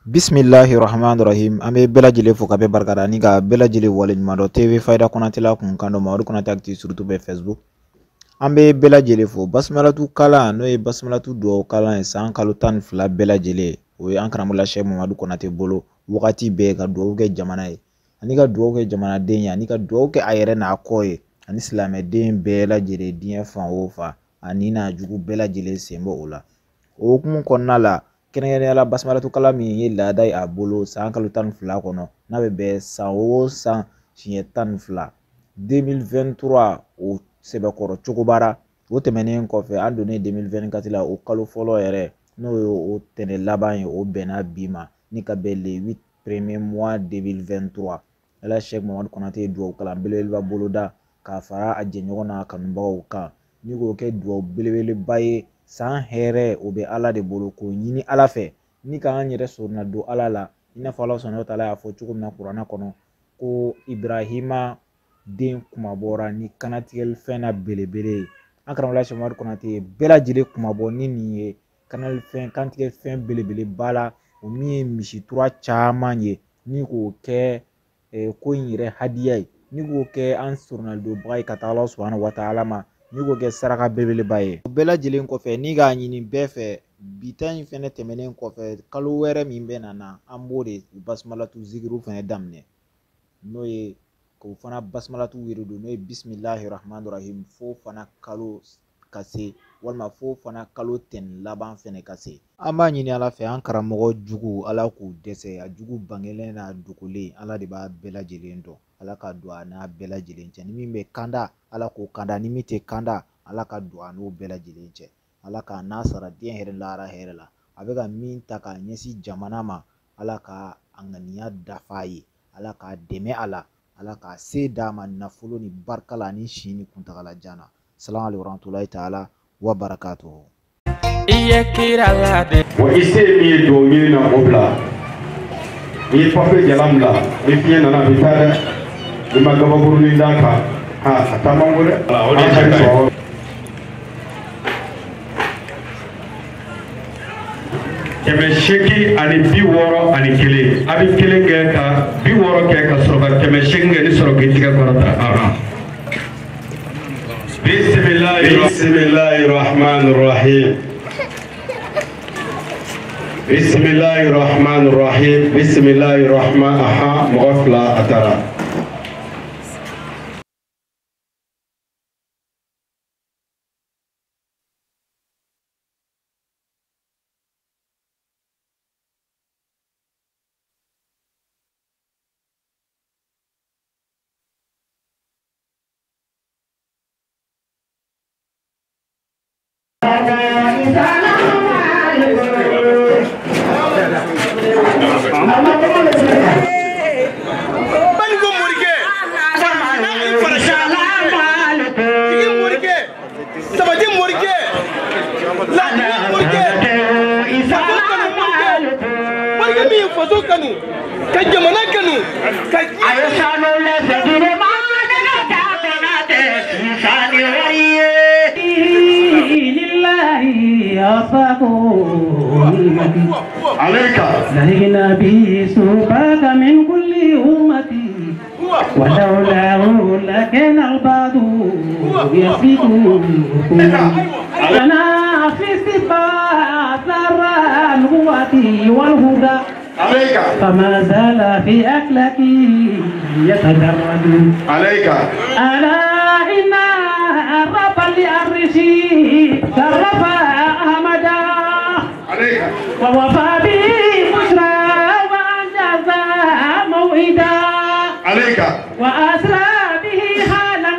Bismillahirrahmanirrahim. An bɛ bɛɛ lajɛlen fo ka bɛɛ barikada ni ka bɛɛ lajɛlen waleɲuman dɔn TV Fayida Konate la kunkan dɔ Mamadu Konate Actu surtout bɛ Facebook. An bɛ bɛɛ lajɛlen fo. Basmalatu kalan n'o ye basmalatu dugawu kalan ye san kalo 12 bɛɛ lajɛlen. O ye an karamɔgɔ Cheikh Mamadu Konate bolo wagati bɛɛ ka dugawu kɛ jamana ye. Ani ka dugawu kɛ jamanaden ye, ani ka dugawu kɛ a yɛrɛ n'a kɔ ye, ani silamɛden bɛɛ lajɛlen diɲɛ fan o fan ani n'a jugu bɛɛ lajɛlen sen bɔ o la. O hukumu kɔnɔna la kɛrɛnkɛrɛnnenya la basmalatu kala min ye laada ye a bolo san kalo 12 kɔnɔ n'a bɛ bɛn san o san siɲɛ 12 2023 o sɛbɛkɔrɔ cogo bara. O tɛmɛnen kɔfɛ an donnen 2024 la o kalo fɔlɔ yɛrɛ n'o ye o tɛnɛ laban ye o bɛnna bi ma ni ka bɛn le 8 premier mois 2023. Ala Cheikh Mamadu Konate ye dugawu kalan belebeleba boloda k'a fara a jɛɲɔgɔn n'a kanubagaw kan ni k'o kɛ dugawu belebeleba ye. San hɛrɛ o bɛ Ala de bolo k'o ɲini Ala fɛ ni k'an yɛrɛ sorona don Ala la i n'a fɔ Ala subahanahu wa taala y'a fɔ cogo min na kuranɛ kɔnɔ ko Ibrahima den kumabɔra ni kanatigɛli fɛn na belebele ye. An karamɔgɔ Cheikh Mamadu Konate ye bɛɛ lajɛlen kumabɔ ni nin ye kantigɛ fɛn belebeleba la o min ye misitura caman ye ni k'o kɛ ko in yɛrɛ hadiya ye ni k'o kɛ an sorona donbaga ye ka taa Ala subahanahu wa taala ma ni k'o kɛ saraka belebeleba ye. O bɛɛ lajɛlen kɔfɛ ni k'a ɲini bɛɛ fɛ bita in fɛnɛ tɛmɛnen kɔfɛ kalo wɛrɛ min bɛ na an b'o de basmalatu zikiru fɛnɛ daminɛ n'o ye k'o fana basmalatu yiri don n'o ye bismillahirrahmanirrahim fo fana kalo ka se walima fo fana kalo tɛni laban fɛnɛ ka se. An b'a ɲini Ala fɛ an karamɔgɔ jugu Ala k'u dɛsɛ a jugu bangelen n'a dogolen Ala de b'a bɛɛ lajɛlen dɔn. Ala ka don a n'a bɛɛ lajɛlen cɛ ni min bɛ kanda Ala k'o kanda ni min tɛ kanda Ala ka don a n'o bɛɛ lajɛlen cɛ. Ala k'a n'a sara diɲɛ hɛrɛ lahara hɛrɛ la a bɛ ka min ta k'a ɲɛsin jamana ma Ala ka a ŋaniya dafa a ye Ala k'a dɛmɛ a la Ala k'a se d'a ma nafolo ni barika la ani si ni kuntagalajan na. Salamu aleykum warahmatulahi taala wa barakatuhu. I ye kira la de. Wa i se min ye dugawu ɲini na o bila i ye papiye jalan bila ni fiɲɛ nana a bɛ taa dɛ i ma gabakurunin d'a kan a taa man go dɛ. An ka sɔrɔ. Kɛmɛ seegin ani 61 a bɛ kelen kɛ ka 60 kɛ ka sɔrɔ ka kɛmɛ seegin kɛ ni sɔrɔ k'i tigɛ kɔrɔta. Bismillahirrahmanirrahim. Bismillahirrahmanirrahim. Bismillahirrahmanirrahim. Mɔgɔ fila a taara. لهنا به سوقك من كل أمتي ولولاه لكن البعض يسبق أنا في صفات الرهوة والهدى فما زال في أكلك يتجرد عليك ألا إن الرب لأرشي شرف أحمدا ووفى به بشرى وأنجز موعدا عليك وأسرى به حالا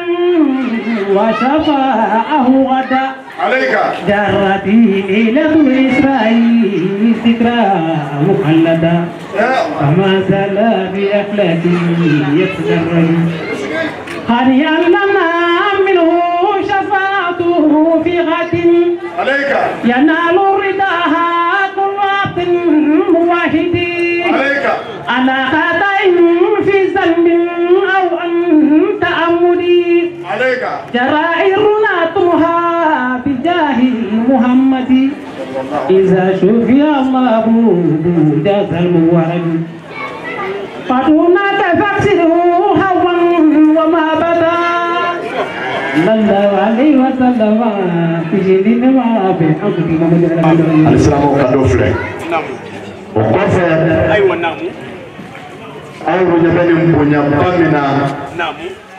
وشفاءه غدا عليك جرتي ليلة إسرائيل ذكرى مخلدا فما زال بأخلاقه يتجرد هنيئا لنا منه شفاعته في غد عليك ينال رداها كل وقت واحد عليك على خطأ في ذنب أو أن تأمدي عليك جرائرنا تمها بجاه محمد إذا شفي الله جاز المورد فدون تفسره هوا وما بدا صلى الله عليه وسلم في جديد ما في حقه محمد السلام عليكم. وقف أيوة نعم. أيوة جبل مبنيا بامنا. نعم.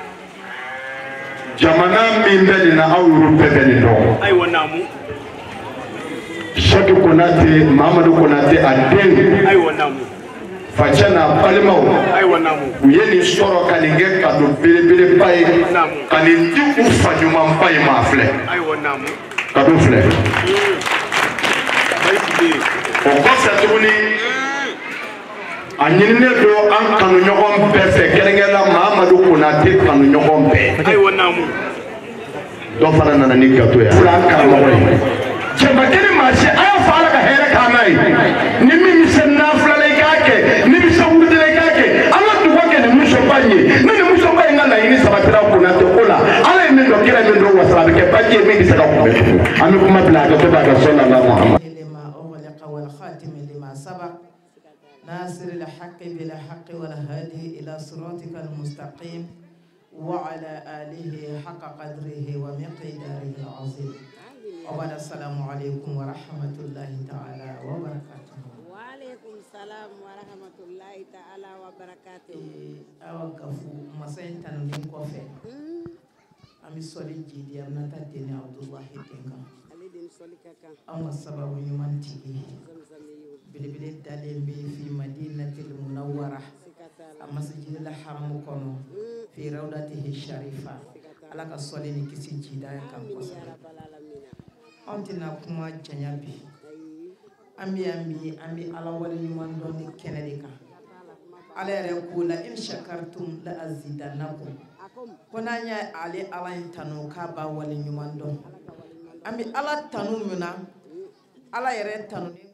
جمانا من بيننا أو ربنا. أيوة نعم. شاكي كوناتي محمد كوناتي أدين. أيوة نعم. Fachana palmao. Ayiwa namu. Uyeni soro kalinge kado bele paye. Namu. Kalinti ufanyuma mpaye mafle. Ayiwa namu. Kado fle. Okosa tuni. Anyine do an kanu nyogom pefe kelengela Muhammadu Konate kanu nyogom pe. Ayiwa namu. Do fana nana ni gato ya. Fula kanu nyogom. Chemba kene mashi aya fala ka here kanai. Nimi misenna fula ni bisa wudele kake ala duwa ke ni muso banye ni muso banye ngala ini sabatira kuna to kola ala ni ndo kila ndo wasala ke baje mi bisa ka ko ami kuma bila ga to ba ga sallallahu muhammad lima awliqa wal khatim lima sabaq nasir al haqq bil haqq wal hadi ila siratikal mustaqim wa ala alihi haqqa qadrihi wa miqdarihi al azim wa assalamu alaykum wa rahmatullahi ta'ala wa barakatuh. Salam wa rahmatullahi ta'ala wa barakatuh. Awa gafu masayin tanulin kofe. Ami soli jidi amna tadini Abdullahi Denga. Alidin soli kaka. Amma sababu yuman tigi. Bilibili dalimbi fi madinatil munawwara. Amma sijidil haramu kono. Fi rawdatihi sharifa. Alaka soli ni kisi jida kan kosa. Antina kuma janyabi. Ami ala wali nyuman doni kenedika ala yare ko la in shakartum la azidannakum konanya ali ala intanu ka ba wali nyuman don ami ala tanu muna ala yare tanu ni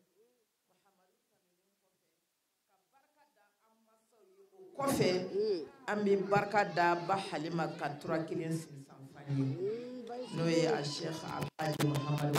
kofe ami barka da ba halima ka tura kilin sin sanfani no ya sheikh alhaji muhammad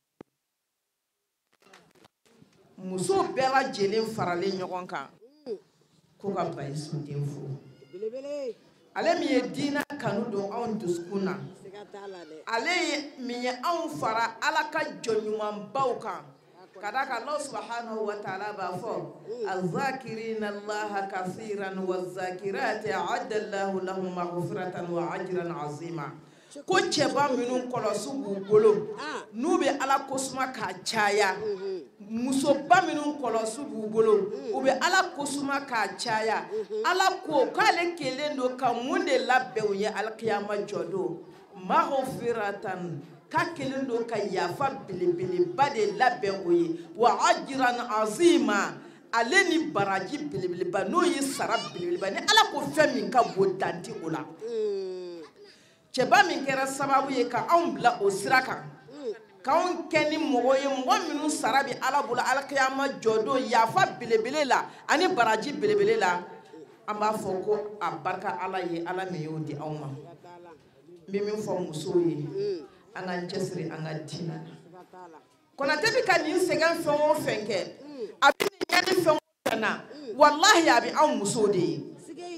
muso bɛɛ lajɛlen faralen ɲɔgɔn kan ko ka Bayisu den fo ale min ye diina kanu don anw dusukun na ale min ye anw fara ala ka jɔnɲumanbaw kan ka da kan Allah subhanahu wa ta'ala b'a fɔ azakirina allaha kasiran wa zakirati a'adda Allahu lahum maghfiratan wa ajran azima ko cɛba minnu kɔlɔsi b'u bolo n'u bɛ ala kosuma k'a caya musoba minnu kɔlɔsi b'u bolo u bɛ ala kosuma k'a caya ala ko k'ale kelen don ka mun de labɛn u ye alikiyama jɔ don maghfiratan ka kelen don ka yafa belebeleba de labɛn o ye wa ajran azima ale ni baraji belebeleba n'o ye sara belebeleba ni ala ko fɛn min ka bon danti o la cɛba min kɛra sababu ye ka anw bila o sira kan k'anw kɛ ni mɔgɔ ye mɔgɔ minnu sara bi ala bolo alikiyama jɔ don yafa belebele la ani baraji belebele la an b'a fɔ ko a barika ala ye ala min y'o di anw ma n bɛ min fɔ musow ye an k'an cɛsiri an ka diinɛ na Konate bɛ ka nin sɛgɛn fɛn o fɛn kɛ a bɛ nin ɲani fɛn o fɛn na walahi a bɛ anw musow de ye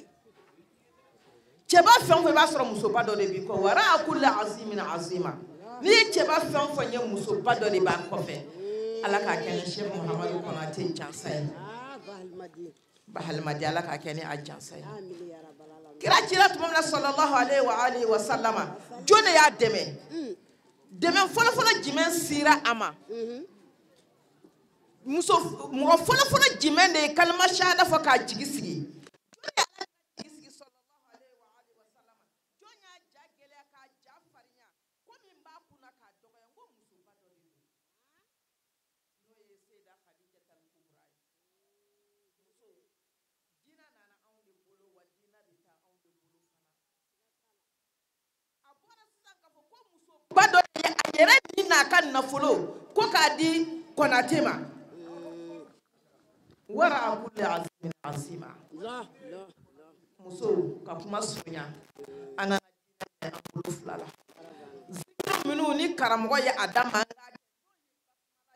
cɛba fɛn o fɛn b'a sɔrɔ musoba dɔ de b'i kɔ wara kulli azimin azima n'i ye cɛba fɛn o fɛn ye musoba dɔ de b'a kɔfɛ ala k'a kɛ ni Sheikh Muhammadu Konate jansa ye bahalimadi ala k'a kɛ ni a jansa ye kira cira tuma min na sallallahu alaihi wa sallama jɔn de y'a dɛmɛ dɛmɛ fɔlɔfɔlɔ jumɛn sira a ma mɔgɔ fɔlɔfɔlɔ jumɛn de ye kalima shahada fɔ k'a jigi sigi bado yere ni na ka nafolo ko ka di Konate ma wara kulli azim azima muso ka kuma sunya ana bulu flala zikru minu ni karamɔgɔ ye adama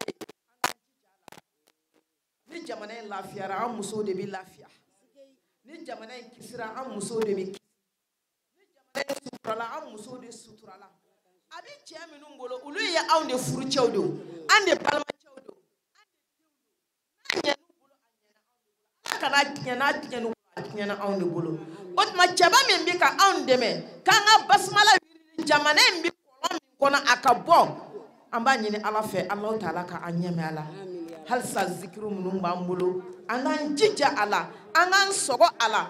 jamana in lafiyara an muso de bi lafiya ni jamana in kisira an muso de bi ni jamana in suturala an muso de suturala a bi cɛ minnu bolo olu ye anw de furu cɛw de an de balima cɛw de kana tiɲɛna tiɲɛnu tiɲɛna anw de bolo o tuma cɛba min bi ka anw dɛmɛ k'an ka basumala jamana in bi kɔlɔn min kɔnɔ a ka bɔ an b'a ɲini ala fɛ Alahu Taala ka an ɲɛmɛ a la halisa zikiru minnu b'an bolo an k'an jija a la an k'an sɔgɔ a la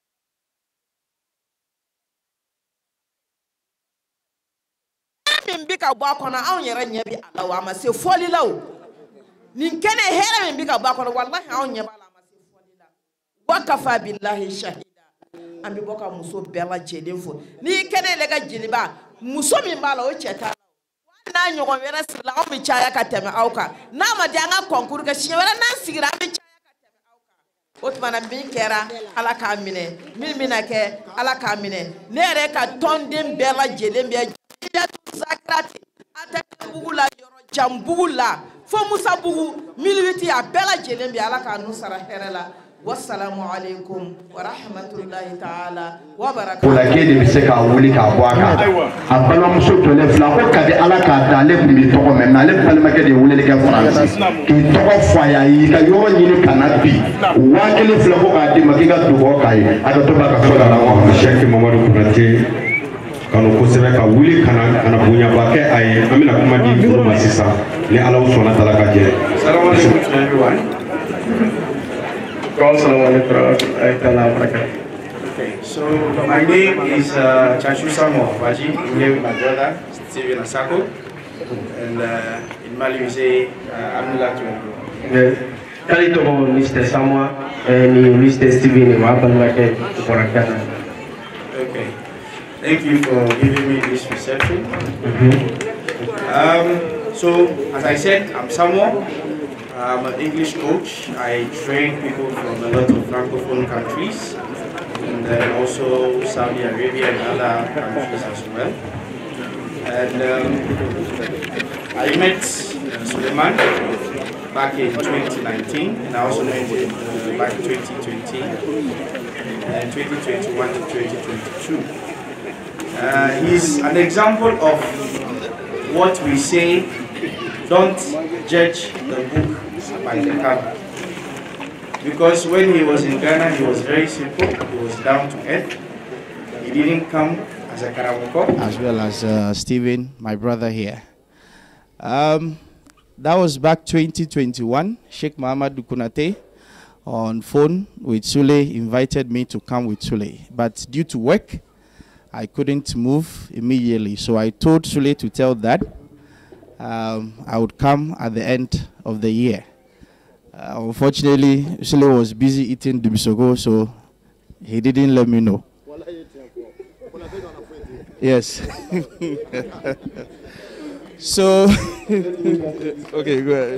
min bi ka bɔ a kɔnɔ anw yɛrɛ ɲɛ bi a la wa a ma se fɔli la o nin kɛnɛ hɛrɛ min bi ka bɔ a kɔnɔ wallahi anw ɲɛ b'a la a ma se fɔli la wa kafa billahi shahida an bɛ bɔ ka muso bɛɛ lajɛlen fo n'i kɛnɛ yɛrɛ ka jeliba muso min b'a la o cɛ t'a la n'a ɲɔgɔn wɛrɛ sirila anw bɛ caya ka tɛmɛ aw kan n'a ma di an ka kɔnkuru kɛ siɲɛ wɛrɛ n'an sigira an bɛ caya ka tɛmɛ aw kan o tuma na min kɛra ala k'a minɛ min bɛna kɛ ala k'a minɛ ne yɛrɛ ka tɔnden bɛɛ lajɛlen bɛ Zakirati a tɛ bugu la yɔrɔ jan bugu la fo Musa bugu militi a bɛɛ lajɛlen bɛ ala k'a n'u sara hɛrɛ la wassalamu alaikum wa rahmatullahi ta'ala wa barakatuh. O la k'e de bɛ se k'a wuli k'a bɔ a kan a balimamuso tolen filɛ ko ka di ala k'a da ale tun b'i tɔgɔ mɛn mɛ ale balimakɛ de ye weleli kɛ Faransi k'i tɔgɔ fɔ a ye a y'i ka yɔrɔ ɲini ka na bi 1000 filɛ ko k'a d'i ma k'i ka dugawu k'a ye a ka to b'a ka so la wa Sheikh Mamadu Konate kanu kosɛbɛ ka wuli kana bonyaba kɛ a ye an bɛna kuma di furu ma sisan ni ala sɔnna Taala ka jɛ. Okay, so my name is Chanshu Samo Baji. I'm here with my brother Steven Asako, and in Mali we say Amnula Tuendu. Kali tomo Mr. Samoa and Mr. Steven Wapan Market Korakana. Okay, thank you for giving me this reception. So as I said, I'm Samoa. I'm an English coach. I train people from a lot of Francophone countries, and then also Saudi Arabia and other countries as well. And I met Suleiman back in 2019, and I also met him back in 2020 and 2021 to 2022. He's an example of what we say: don't judge the book by the cover. Because when he was in Ghana, he was very simple, he was down to earth. He didn't come as a Karamoko. As well as Steven, my brother here. That was back 2021. Sheikh Muhammad Konate on phone with Sule invited me to come with Sule. But due to work, I couldn't move immediately. So I told Sule to tell Dad I would come at the end of the year. Unfortunately, Sule was busy eating Dubisogo, so he didn't let me know. Yes. So, okay, go ahead.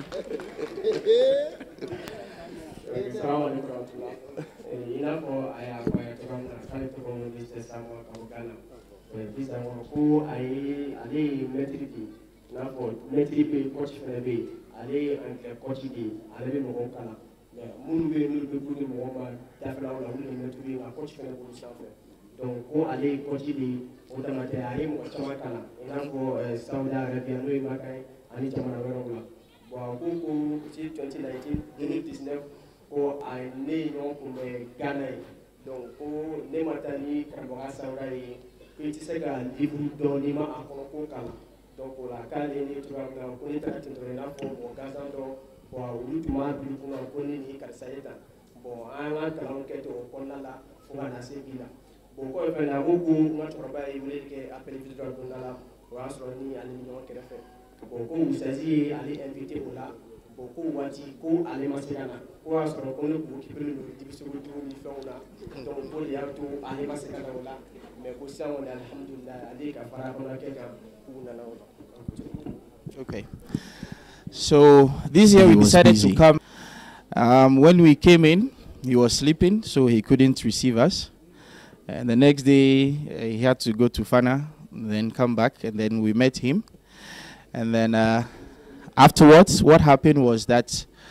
N'afɔ mɛtiri bɛ yen kɔci fana bɛ yen ale ye kɔci de ye ale bɛ mɔgɔw kalan mɛ minnu bɛ yen n'olu bɛ buru ni mɔgɔw ma dafɛlaw la olu de mɛtiri ye nka kɔci fana b'olu sanfɛ donc ko ale ye kɔci de ye o dama tɛ a ye mɔgɔ caman kalan i n'a fɔ Saudi Arabia n'o ye Maka ye ani jamana wɛrɛw la bon ko ci 2019 2019 ko a ne ye ɲɔgɔn kunbɛ Ghana ye donc ko ne ma taa ni karamɔgɔ Sawura ye ko i tɛ se ka livre dɔn n'i ma a kɔnɔ ko kalan. Donc la k'ale ni tubabu kan ko ne taara tentɔ i n'a fɔ mɔgɔ gansan dɔ bon olu tun b'a bila kunna ko ne ni karisa ye tan bon an ka kalanw kɛ ten o kɔnɔna la fo ka na se bi la bon kɔfɛ fɛnɛ a ko n ka cɛkɔrɔba ye weleli kɛ appel vidéo dɔ donda la o y'a sɔrɔ ni ale ni ɲɔgɔn kɛrɛfɛ bon ko Usazi ye ale invité o la bon ko waati ko ale ma se ka na ko y'a sɔrɔ ko ne kun occupé don dibisogotigiw ni fɛnw na donc ko de y'a to ale ma se ka na o la mais ko sisan kɔni alhamdulilayi ale ka fara kɔnɔ kɛ kan k'u nana o la. Okay. So this year we decided to come. When we came in, he was sleeping, so he couldn't receive us. And the next day, he had to go to Fana, then come back, and then we met him. And then afterwards, what happened was that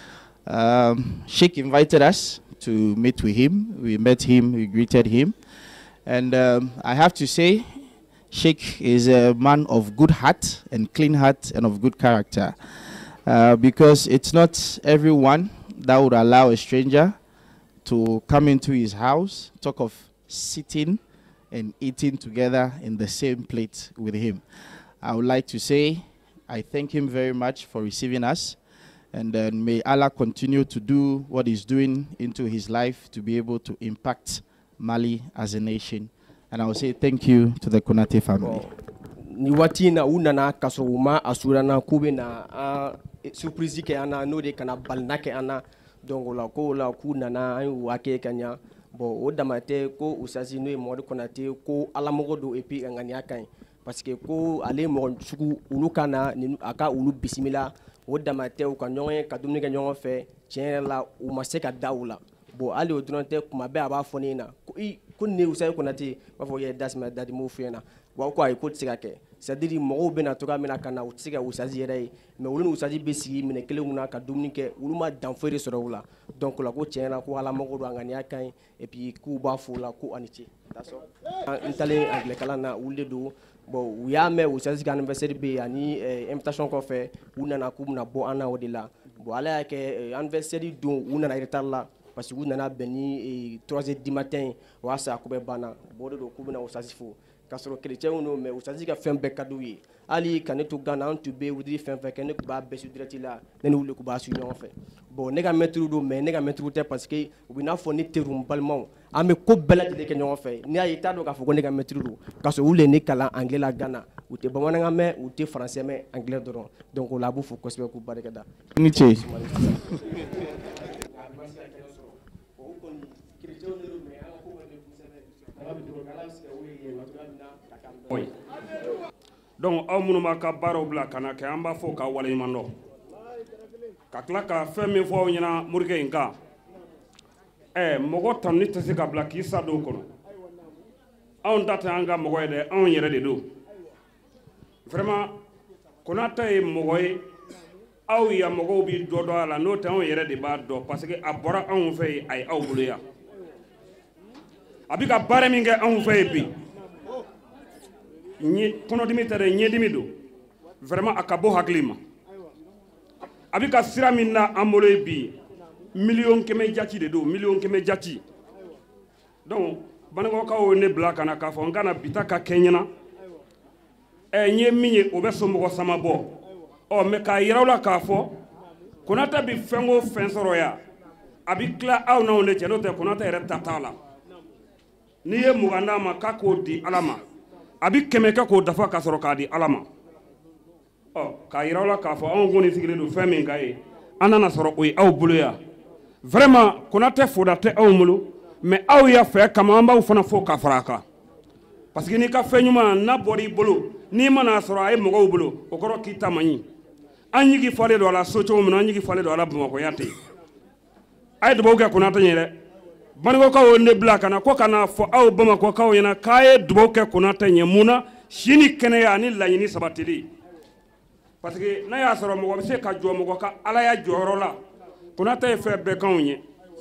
Sheikh invited us to meet with him. We met him, we greeted him. And I have to say, Sheikh is a man of good heart and clean heart and of good character. Because it's not everyone that would allow a stranger to come into his house, talk of sitting and eating together in the same plate with him. I would like to say I thank him very much for receiving us, and then may Allah continue to do what he's doing into his life to be able to impact Mali as a nation. And I will say thank you to the Konate family. Ni wati na unana kasoma asurana kube na surprise ke ana no de kana balna ke ana donc la ko la kunana ay wake kanya bo odamate ko usasi no mo Konate ko ala mogodo epi ngani akan parce que ko ale mo suku ulukana ni aka ulu bisimila odamate o kanyon ka dumni kanyon fe tien la o maseka daula bo ale o dunante kuma be aba fonina ko ne usai Konate ba fo ye dasma dadi mo fena wa ko ay ko tsika ke c'est-à-dire mo be na to ka mena kana o tsika usasi yere mais ulu usasi be sigi mine kele una ka dumni ke ulu ma danfere soro wala donc la ko tien la ko ala mogodo ngani akan et puis ku ba fo la ko aniti daso intale angle kala na ulde do bon we are me usasi ka anniversaire be ani invitation ko fe una na ku na bo ana odila bon ala ke anniversaire do una na retard la parce que una na beni 3h du matin wa sa ko be bana bodo do ku na usasi fo kasoro chrétien no me usasi ka fem be kadouyi ali kanetu gana on tube wudri fem fe kenek ba be su direct la nene wule ku ba su nyon fe bon nega metru do me nega metru te parce que we na fo ni terum balmon ame ko bela de ke nyon fe ni ay ta do ka fo nega metru do kaso wule ni kala anglais la gana ou te bamana nga me ou te français me anglais doron donc la bu fo ko se ku bareka ni che donc aw minnu b'a ka baaraw bila ka na kɛ an b'a fɔ ka waleɲuman dɔn ka tila ka fɛn min fɔ aw ɲɛna morikɛ in kan mɔgɔ tanuni tɛ se ka bila k'i sa don kɔnɔ anw ta tɛ an ka mɔgɔ ye dɛ anw yɛrɛ de don vraiment Konate ye mɔgɔ ye aw ya mɔgɔw bi dɔ dɔn a la n'o tɛ anw yɛrɛ de b'a dɔn parce que a bɔra anw fɛ yen a ye aw bolo yan a bɛ ka baara min kɛ anw fɛ yen bi kɔnɔdimi tɛ dɛ ɲɛdimi don vraiment a ka bɔ hakili ma a bɛ ka sira min na an bolo yen bi miliyɔn kɛmɛ jati de don miliyɔn kɛmɛ jati donc Baningɔkaw ye ne bila ka na k'a fɔ n kana bita ka kɛ n ɲɛna n ye min ye o bɛ somɔgɔ sama bɔ mais k'a yira aw la k'a fɔ Konate bɛ fɛn o fɛn sɔrɔ yan a bɛ tila aw n'anw de cɛ n'o tɛ Konate yɛrɛ ta t'a la n'i ye 20 d'a ma k'a k'o di Ala ma a bɛ 100 kɛ k'o dafa ka sɔrɔ k'a di Ala ma k'a yira aw la k'a fɔ anw kɔni sigilen don fɛn min ka ye an nana sɔrɔ o ye aw bolo yan vraiment Konate foda tɛ anw bolo mais aw y'a fɛ kama an b'aw fana fo ka fara a kan parce que n'i ka fɛn ɲuman n'a bɔra i bolo n'i mana sɔrɔ a ye mɔgɔw bolo o kɔrɔ k'i ta man ɲi an ɲigi falen don a la so cogo min na an ɲigi falen don a la Bamakɔya ten a ye dugawu kɛ Konate ye dɛ Baningɔkaw ye ne bila ka na ko ka na fɔ aw Bamakɔkaw ɲɛna k'a ye dugawu kɛ Konate ye mun na si ni kɛnɛya ani laɲini sabatili parce que n'a y'a sɔrɔ mɔgɔ bɛ se ka jɔ mɔgɔ ka Alaya jɔyɔrɔ la Konate ye fɛn bɛɛ k'anw ye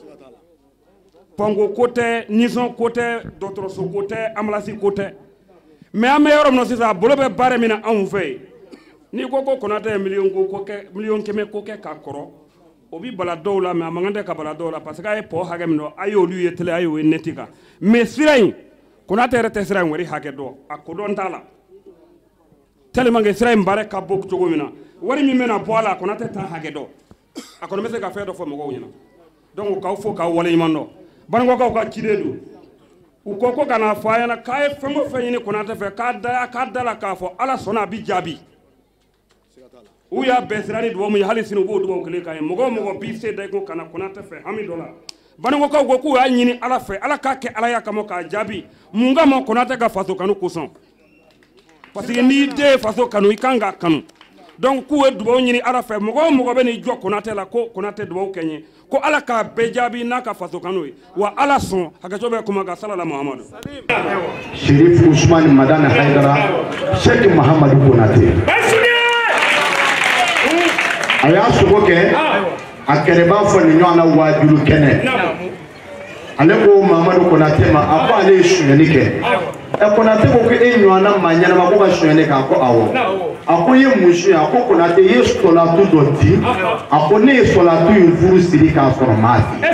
Pɔngo ko tɛ Nisɔn ko tɛ dɔgɔtɔrɔso ko tɛ ambulance ko tɛ mais an bɛ yɔrɔ min na sisan a bolo bɛ baara min na anw fɛ yen n'i ko ko Konate ye miliyɔn 100 ko kɛ ka kɔrɔ o bi bala dɔw la mais a man kan tɛ ka bala dɔw la parce que a ye pɔ hakɛ min dɔn a y'olu ye télé a y'o ye net kan mais sira in Konate yɛrɛ tɛ sira in wari hakɛ dɔn a kodɔn t'a la tellement que sira in baara ka bɔ cogo min na wari min bɛna bɔ a la Konate t'a hakɛ dɔn a kɔni bɛ se ka fɛn dɔ fɔ mɔgɔw ɲɛna donc k'aw fo k'aw waleɲuman dɔn Baningɔkaw ka ciden don u ko ko ka na fɔ a ɲɛna k'a ye fɛn o fɛn ɲini Konate fɛ k'a da la k'a fɔ Ala sɔnna a bi jaabi u y'a bɛɛ sira ni dugawu min ye hali sini u b'o dugawu kelen k'a ye mɔgɔ o mɔgɔ b'i se da i ko ka na Konate fɛ hami dɔ la Baningɔkaw ko k'u y'a ɲini Ala fɛ Ala k'a kɛ Alaya kama k'a jaabi mun kama Konate ka faso kanu kosɔn parce que n'i den ye faso kanu i kan k'a kanu donc k'u ye dugawu ɲini Ala fɛ mɔgɔ o mɔgɔ bɛ n'i jɔ Konate la ko Konate dugawu kɛ n ye ko Ala k'a bɛɛ jaabi n'a ka faso kanu ye wa Ala sɔn hakɛto bɛ kuma kan salala Muhamadu Sheriff Ousmane Madane Haidara Sheikh Mahamadou Konate a y'a sogo kɛ a kɛlɛ b'a fɔ nin ɲɔgɔn na waajuru kɛnɛ ale ko Mamadu Konate ma a ko ale ye sonyɛli kɛ Konate ko e ɲɔgɔn na maa ɲɛnama ko ka sonyɛli kɛ a ko awɔ a ko ye mun suɲɛ a ko Konate ye solatu dɔ di a ko ne ye solatu in furu siri k'a sɔrɔ maa di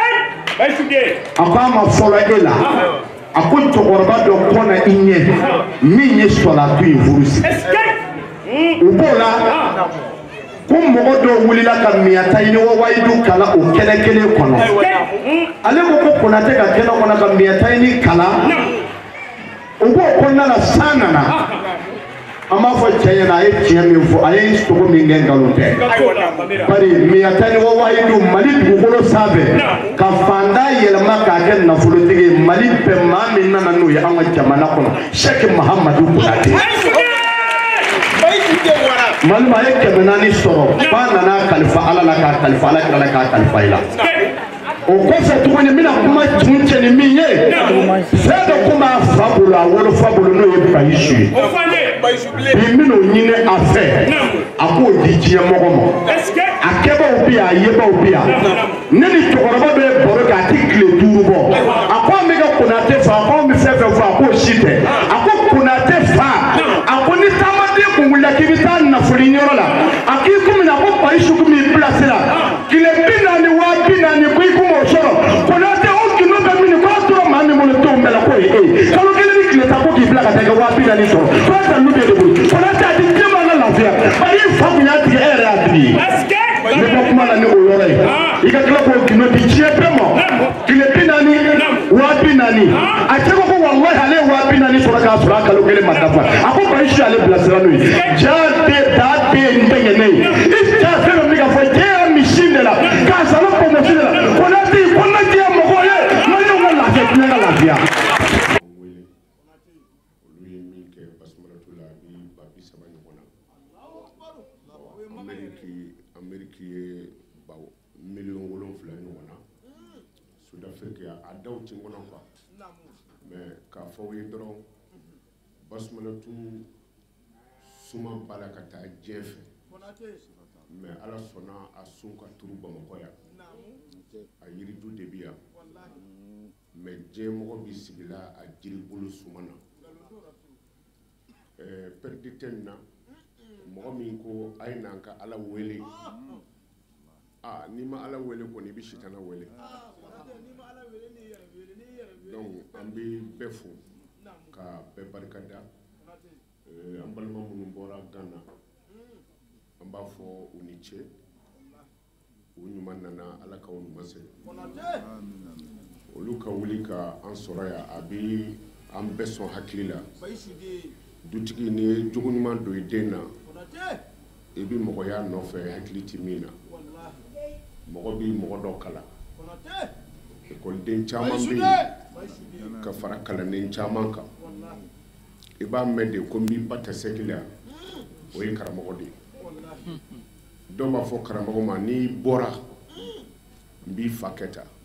a ko a ma fɔlɔ e la a ko cɛkɔrɔba dɔ kɔnna i ɲɛ min ye solatu in furu siri u b'o la ko mɔgɔ dɔw wulila ka miyata ɲini wayidu kala o kɛnɛ kelen kɔnɔ ale ko Konate ka kɛnɛ kɔnɔ ka miyata ɲini kala o b'o kɔnɔna la san nana an b'a fɔ cɛ ɲɛna a ye tiɲɛ min fɔ a ye sogo min kɛ nkalon tɛ bari miyata ɲini wayidu Mali dugukolo sanfɛ ka fanda yɛlɛma k'a kɛ nafolotigi ye Mali bɛɛ maa min nana n'o ye an ka jamana kɔnɔ Sheikh Mahamadu Konate Malima ye 400 sɔrɔ fa nana kalifa Ala la k'a kalifa Ala kira la k'a kalifa i la o kɔfɛ tuguni n bɛna kuma tun cɛ ni min ye fɛn dɔ kun b'a fa bolo a wolofa bolo n'o ye Bayisu ye bi n bɛn'o ɲini a fɛ a k'o di diɲɛmɔgɔ ma a kɛbaaw bi yan a yebaw bi yan ne ni cɛkɔrɔba bɛ baro kɛ a tɛ tile 5 bɔ a ko an bɛ ka Konate fa a ko an bɛ fɛn fɛn fɔ a k'o si tɛ a ko Konate fa a ko ni taamaden kun wulila k'i bɛ taa nafolo ɲiniyɔrɔ la a k'i komi na ko Bayisu kun b'i bilasira tile 40 wa 40 ko i kun m'o sɔrɔ Konate o gindo bɛ min ko a tora maa min bolo denw bɛɛ la k'o ye e kalo 1 ni tile tan ko k'i bila ka taa i ka wa 40 sɔrɔ fo a dalu bɛ de bolo Konate a ti diɲɛ ma ka lafiya bari i fa kun y'a tigɛ e yɛrɛ y'a tigi ye ne bɔ kuma la ni o yɔrɔ ye i ka tila k'o gindo di diɲɛ bɛɛ ma tile 40 wa 40 a cɛ ko wallahi ale ye wa 40 sɔrɔ k'a sɔrɔ a kalo 1 ma dafa a ko Bayisu ale bilasira n'o ye jaa bɛ daa bɛ n tɛ ɲɛ ne ye i jaa fɛn dɔ bɛ ka fɔ jɛ y'a misi de la k'a salo promotion de la Konate ko na diɲɛ mɔgɔ ye Maliyɛnw ka lafiya diɲɛ ka lafiya. Ameriki ye million 7 ɲɔgɔn na Sud-Afrique a daw ti ŋɔnɔ quoi mais k'a fɔ ye dɔrɔn Basumalatu suma b'a la ka taa diɲɛ fɛ mais Ala sɔnna a sun ka turu Bamakɔ yan a yiridu de bi yan mais diɲɛmɔgɔ bi sigila a jiribolo suma na perdite na mɔgɔ min ko a ye n'an ka Ala wele n'i ma Ala wele kɔni i bɛ sitana wele donc an bɛ bɛɛ fo ka bɛɛ barika da an balima minnu bɔra Gana an b'a fɔ u ni ce u ɲuman nana Ala k'aw ɲuman se olu ka wuli ka an sɔrɔ yan a bɛ an bɛɛ sɔn hakili la dutigi ni ye jogo ɲuman don i den na i bɛ mɔgɔya nɔfɛ hakili tɛ min na mɔgɔ bɛ mɔgɔ dɔ kalan ekɔliden caman bɛ yen ka fara kalanden caman kan i b'a mɛn de ko n b'i ba tɛ sɛki la o ye karamɔgɔ de ye dɔw b'a fɔ karamɔgɔ ma n'i bɔra n b'i fa kɛ tan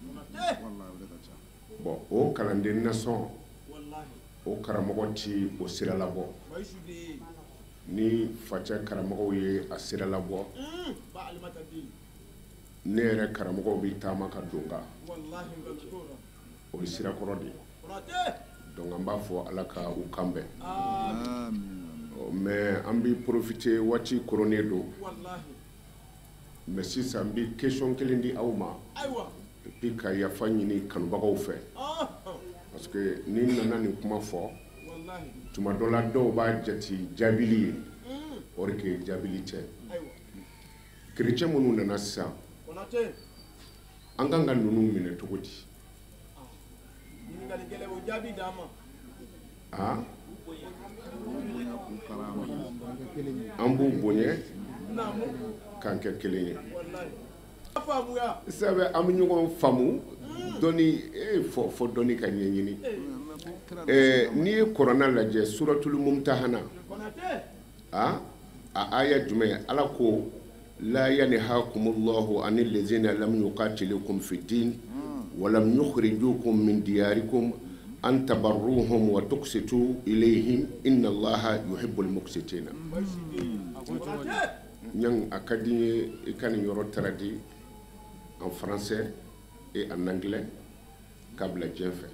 bon o kalanden nasɔn o karamɔgɔ ti o sira labɔ ni facɛ karamɔgɔw ye a sira labɔ ne yɛrɛ karamɔgɔw bɛ taama ka don kan o ye sirakɔrɔ de ye donc an b'a fɔ Ala ka u kan bɛn mais an bɛ profiter waati koronnen don mais sisan n bɛ question kelen di aw ma et puis ka yafa ɲini kanubagaw fɛ parce que ni nana nin kuma fɔ tuma dɔ la dɔw b'a jate jaabili ye or que jaabili tɛ chrétien minnu nana sisan an kan ka ninnu minɛ cogo di an b'u bonya k'an kɛ kelen ye sabu an bɛ ɲɔgɔn faamu dɔnni fɔ dɔnni ka ɲɛɲini n'i ye kuranɛ lajɛ suratul mumtahana a aya jumɛn Ala ko la yanhakumullahu anil ladzina lam yuqatilukum fid din wa lam yukhrijukum min diyarikum an tabarruhum wa tuqsitu ilayhim inna Allaha yuhibbul muqsitina nyang akadi ikani yoro taradi en français et en anglais k'a bila diɲɛ fɛ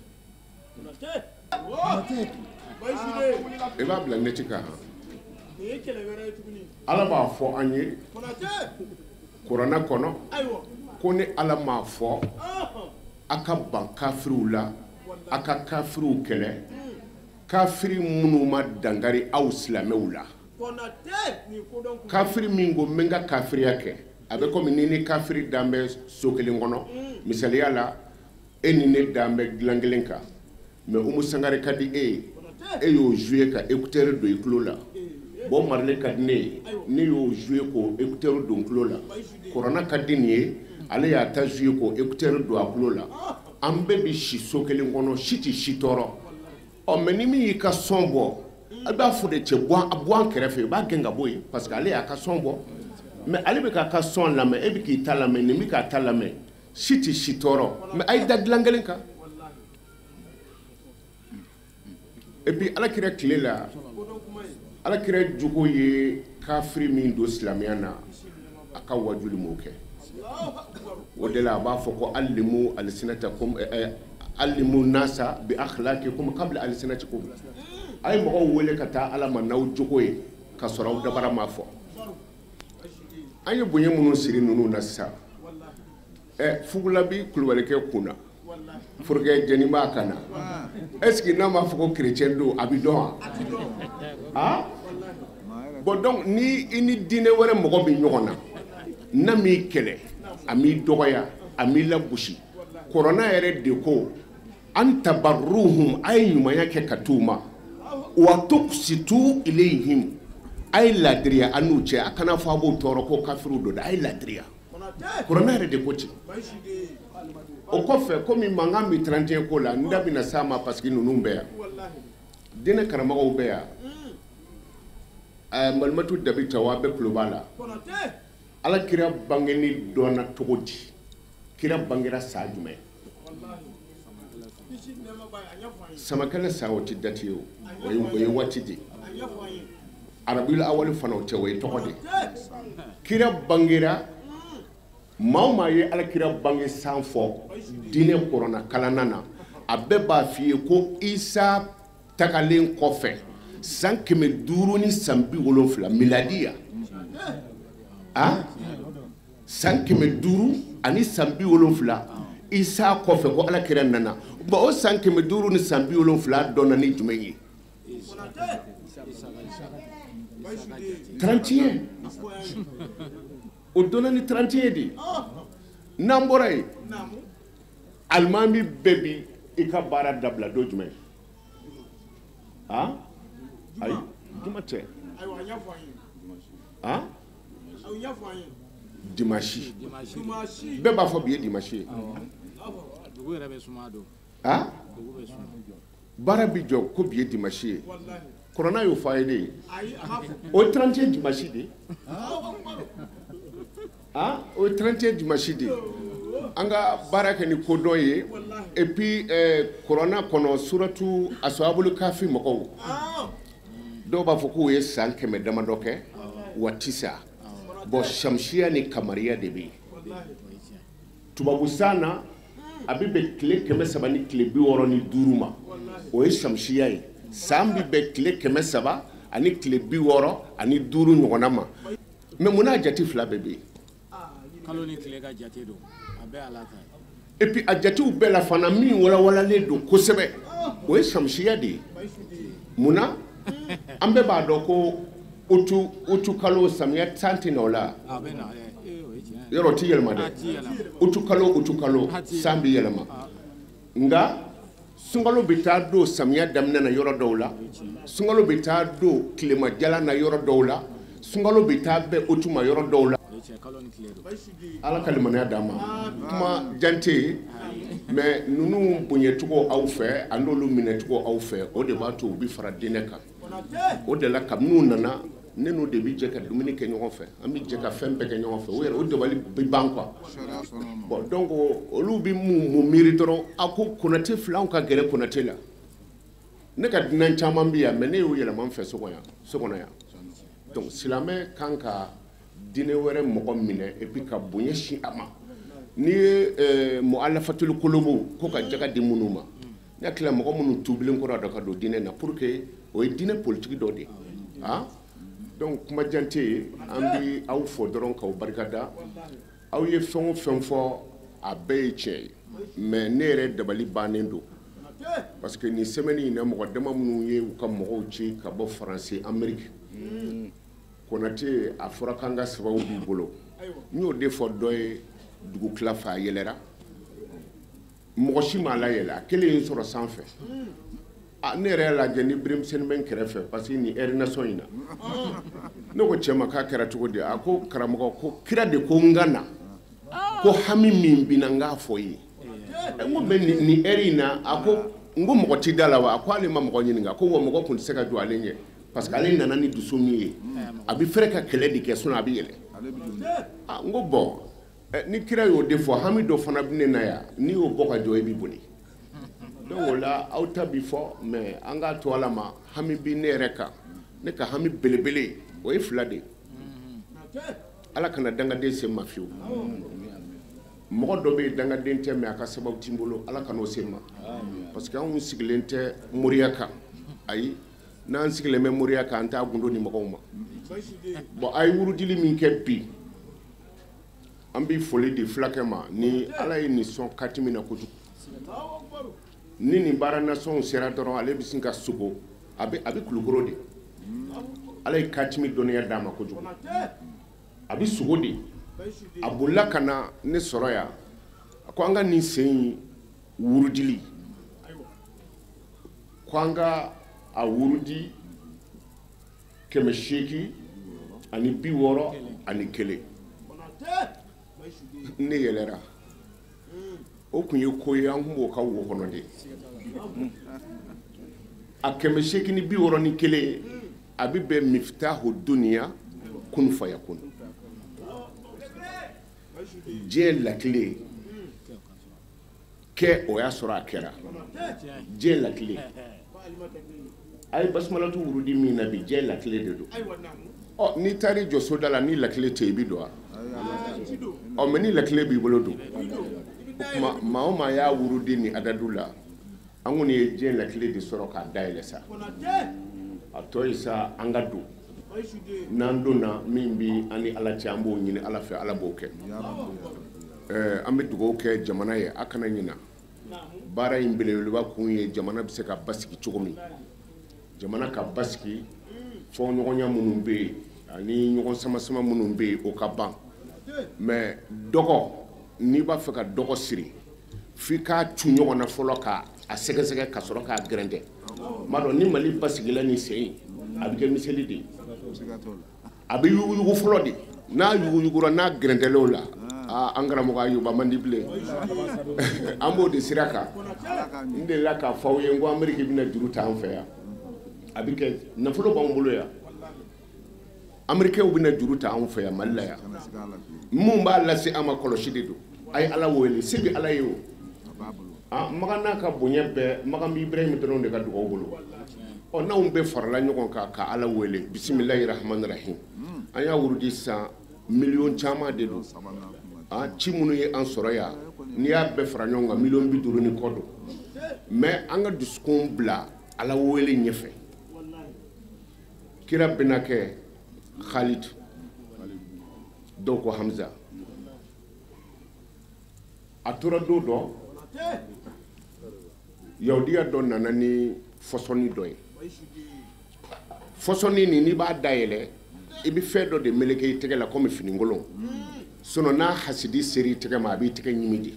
i b'a bila neti kan ala b'a fɔ an ye kuranɛ kɔnɔ ko ni ala m'a fɔ a ka ban kafiriw la a ka kafiriw kɛlɛ kafiri minnu ma dangari aw silamɛw la kafiri min ko n bɛ n ka kafiriya kɛ a bɛ komi ni kafiri dan bɛ so kelen kɔnɔ misaliya la e ni ne dan bɛ dilan kelen kan mais Umu Sangare ka di e y'o joué ka écouteur don i tulo la bon Marley ka di ne ne y'o joué ko écouteur don tulo la Corona ka di nin ye ale y'a ta joué ko écouteur don a tulo la an bɛɛ bi si so kelen kɔnɔ si ti si tɔɔrɔ mais ni min y'i ka son bɔ a b'a fɔ de cɛ bɔ an kɛrɛfɛ i b'a gɛn ka bɔ yen parce que ale y'a ka son bɔ mais ale bɛ k'a ka son lamɛn e bɛ k'i ta lamɛn nin bɛ k'a ta lamɛn si ti si tɔɔrɔ mais a ye da dilan kelen kan et puis alakira tile la alakira jogo ye kafiri min don silamɛya na a ka wajuli m'o kɛ o de la a b'a fɔ ko alimu alisinatakum alimu nasa bi akhlaqikum qabla alisinatikum a ye mɔgɔw wele ka taa ala ma n'aw jogo ye ka sɔrɔ aw dabara ma fɔ an ye bonya minnu siri ninnu na sisan Fugulabi Kulubalikɛ kunna Forokɛ jɛni b'a kan na est-ce que n'a m'a fɔ ko chrétien don a bɛ dɔn wa bon donc ni i ni diinɛ wɛrɛ mɔgɔ bɛ ɲɔgɔn na n'a m'i kɛlɛ a m'i dɔgɔya a m'i lagosi Corona yɛrɛ de ko an tabarruhum a ye ɲumanya kɛ ka t'u ma wa tuqsitu ilayhim a ye ladiriya an n'u cɛ a kana fɔ a b'o tɔɔrɔ ko kafiriw don a ye ladiriya Corona yɛrɛ de ko ten o kɔfɛ komi mankan bɛ 31 ko la n da bɛna s'a ma parce que ninnu bɛ yan diinɛ karamɔgɔw bɛ yan Malimatu Dabi Tawa bɛɛ tulo b'a la Alakira bangeni dɔnna cogo di kira bangera san jumɛn Samakɛlɛ san o tɛ date ye o ye waati de Arabiul awali fana o tɛ o ye tɔgɔ de kira bangera maa o maa ye alakira bange san fɔ diinɛ kɔrɔna kalanna na a bɛɛ b'a f'i ye ko Isa tagalen kɔfɛ san 500 ni san 70 miladiya san 500 ani san 70 Isa kɔfɛ ko alakira nana bon o san 500 ni san 70 dɔnna ni jumɛn ye 31 o dɔnna ni 31 de n'an bɔra yen alimami bɛɛ bi i ka baara dabila don jumɛn ayi juma tɛ dimanche bɛɛ b'a fɔ bi ye dimanche ye baara bi jɔ ko bi ye dimanche ye Corona y'o fɔ a ye de o ye 31 dimanche de o ye 31 dimanche de an ka baara kɛ ni kodɔn ye et puis Corona kɔnɔ suratu ashabul kafi mɔgɔw dɔw b'a fɔ k'o ye san 100 damadɔ kɛ wa tisa bon shamsiya ni kamariya de bɛ yen tubabu san na a bɛ bɛn tile 300 ni tile 65 ma o ye shamsiya ye san bɛ bɛn tile 300 ani tile 65 ɲɔgɔnna ma mais mun n'a jate fila bɛɛ bɛ yen kalo ni tile ka jate don a bɛɛ ala ta et puis a jatew bɛɛ la fana min walawalalen don kosɛbɛ o ye shamsiya de ye munna an bɛɛ b'a dɔn ko utu kalo samiya tanti na o la yɔrɔ ti yɛlɛma dɛ utu kalo san bɛ yɛlɛma nka sunkalo bɛ taa don samiya daminɛ na yɔrɔ dɔw la sunkalo bɛ taa don tilemajala na yɔrɔ dɔw la sunkalo bɛ taa bɛn utu ma yɔrɔ dɔw la ala ka limaniya d'an ma kuma jante ye mais ninnu bonyacogo aw fɛ a n'olu minɛcogo aw fɛ o de b'a to u bɛ fara diinɛ kan o de la kabini u nana ne n'u de bɛ jɛ ka dumuni kɛ ɲɔgɔn fɛ an bɛ jɛ ka fɛn bɛɛ kɛ ɲɔgɔn fɛ o yɛrɛ o dabali bɛ ban quoi bon donc olu bɛ mun miiri dɔrɔn a ko Konate filanw ka gɛrɛ Konate la ne ka dunan caman bɛ yan mais ne y'o yɛlɛma n fɛ so kɔnɔ yan donc silamɛ kan ka diinɛ wɛrɛ mɔgɔ minɛ et puis ka bonya sin a ma ni mu'allafatul qulub ko ka jaga di munuma ni akila mɔgɔ minnu tubilen kɔrɔ da ka don diinɛ na pour que o ye diinɛ politique dɔ de donc kuma jante an bi aw fɔ dɔrɔn k'aw barikada aw ye fɛn o fɛn fɔ a bɛɛ ye tiɲɛ ye mais ne yɛrɛ dabali bannen don parce que ni semaine in na mɔgɔ dama minnu ye u ka mɔgɔw ci ka bɔ faransi amérique Konate a fɔra k'an ka sababu b'i bolo n y'o de fɔ dɔ ye dugu tila fɛ a yɛlɛra mɔgɔ si m'a layɛlɛ a kelen ye n sɔrɔ sanfɛ ne yɛrɛ y'a lajɛ ni birimisɛnnin bɛ n kɛrɛfɛ parce que nin heure nasɔn in na ne ko cɛ ma k'a kɛra cogo di a ko karamɔgɔ ko kira de ko n ka na ko hami min bina n k'a fɔ ye n ko mɛ nin heure in na a ko n ko mɔgɔ ti da la wa a ko ale ma mɔgɔ ɲininka ko wa mɔgɔ tun tɛ se ka jɔ ale ɲɛ parce que ale nana ni dusu min ye a bɛ fɛrɛ ka kɛlɛ de kɛ sinon a bɛ yɛlɛ n ko bon ni kira y'o de fɔ hami dɔ fana bɛ ne na yan n'i y'o bɔ ka jɔ i bɛ boli donc o la aw ta bi fɔ mais an k'a to ala ma hami bi ne yɛrɛ kan ne ka hami belebele o ye fila de ala kana dangaden se ma fiyewu mɔgɔ dɔ bɛ yen dangaden tɛ mais a ka sababu t'i bolo ala kan'o se ma parce que anw sigilen tɛ moriya kan ayi n'an sigilen bɛ moriya kan an t'a gundo ni mɔgɔw ma bon a ye wurudili min kɛ bi an bɛ foli di fulakɛ ma ni ala ye nin sɔn kati min na kojugu ni nin baara nasɔnw sera dɔrɔn ale bɛ sin ka sogo a bɛ kulukoro de ala ye kati min dɔnniya d'a ma kojugu a bɛ sogo de a bolila ka na ne sɔrɔ yan a ko an ka nin sen wurudili ko an ka a wurudi 860 ani 60 ani 1 ne yɛlɛra o kun ye ko ye an kun b'o ka wo kɔnɔ de a 860 ni 60 ni 1 a bɛ bɛn miftahu duniya kun fayakun diɲɛ lakile kɛ o y'a sɔrɔ a kɛra diɲɛ lakile a ye basumalatu wurudi min na bi diɲɛ lakile de don n'i taar'i jɔ soda la ni lakile tɛ i bi don wa mais ni lakile b'i bolo don maa o maa y'a wurudi ni adadu la an kɔni ye diɲɛ lakile de sɔrɔ k'a dayɛlɛ sa a tɔ ye sa an ka don n'an donna min bi an ni ala cɛ an b'o ɲini ala fɛ ala b'o kɛ an bɛ dugawu kɛ jamana ye a kana ɲina baara in belebeleba kun ye jamana bɛ se ka basigi cogo min jamana ka basigi fɔɲɔgɔnya minnu bɛ yen ani ɲɔgɔn sama-sama minnu bɛ yen o ka ban mais dɔgɔ n'i b'a fɛ ka dɔgɔ siri f'i k'a cu ɲɔgɔn na fɔlɔ k'a sɛgɛsɛgɛ ka sɔrɔ k'a gɛrɛntɛ m'a dɔn ni mali basigila ni sen ye a bɛ kɛ miseli de ye a bɛ yuguyugu fɔlɔ de n'a yuguyugura n'a gɛrɛntɛlen la an karamɔgɔ Ayuba man di bilen an b'o de sira kan n delila k'a fɔ aw ye n ko Ameriki bɛna juru ta an fɛ yan a bɛ kɛ nafolo b'an bolo yan Amerikɛnw bɛna juru ta an fɛ yan Mali la yan mun b'a lase an ma kɔlɔsi de don a ye ala wele se bɛ ala ye o Magan n'a ka bonya bɛɛ Magan bɛ Ibrahim dɔrɔn de ka dugawu bolo n'anw bɛɛ farala ɲɔgɔn kan ka ala wele bisimilahi rahmani rahim an y'a wurudi sisan miliyɔn caman de don ci minnu ye an sɔrɔ yan n'i y'a bɛɛ fara ɲɔgɔn kan miliyɔn 50 ni kɔ don mais an ka dusukun bila ala wele ɲɛfɛ kira bɛna kɛ Khalid dɔw ko Hamza a tora don dɔ yahudiya dɔ nana ni fɔsɔni dɔ ye fɔsɔni ni n'i b'a dayɛlɛ i bɛ fɛn dɔ de meleke i tɛgɛ la komi finikolon sinon n'a hasidi seri i tɛgɛ ma a b'i tɛgɛ ɲimi de